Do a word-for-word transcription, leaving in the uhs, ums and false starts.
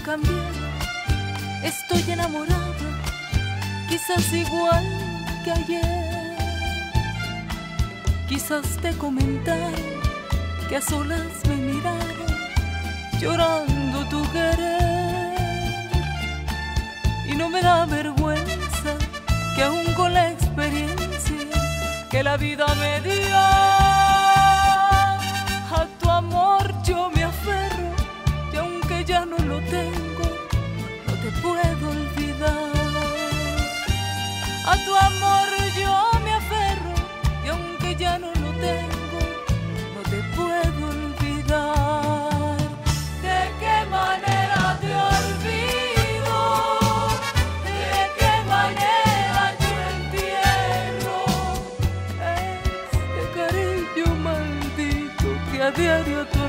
cambié, estoy enamorada, quizás igual que ayer. Quizás te comentaron que a solas me miraron, llorando tu querer. Y no me da vergüenza que aún con la experiencia que la vida me dio, a tu amor yo me aferro, y aunque ya no lo tengo, no te puedo olvidar. A tu amor yo me aferro, y aunque ya no lo tengo, no te puedo olvidar. ¿De qué manera te olvido? ¿De qué manera yo entierro este cariño maldito que a diario tú